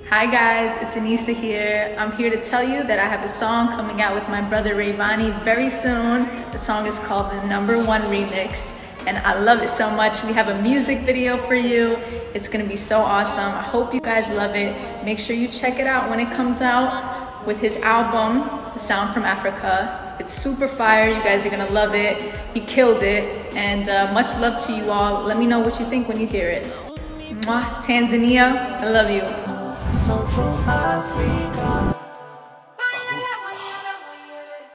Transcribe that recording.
Hi guys, it's Anissa here. I'm here to tell you that I have a song coming out with my brother Rayvani very soon. The song is called The Number One Remix, and I love it so much. We have a music video for you. It's gonna be so awesome. I hope you guys love it. Make sure you check it out when it comes out with his album, The Sound from Africa. It's super fire. You guys are gonna love it. He killed it, and much love to you all. Let me know what you think when you hear it. Mwah. Tanzania, I love you. Song from Africa.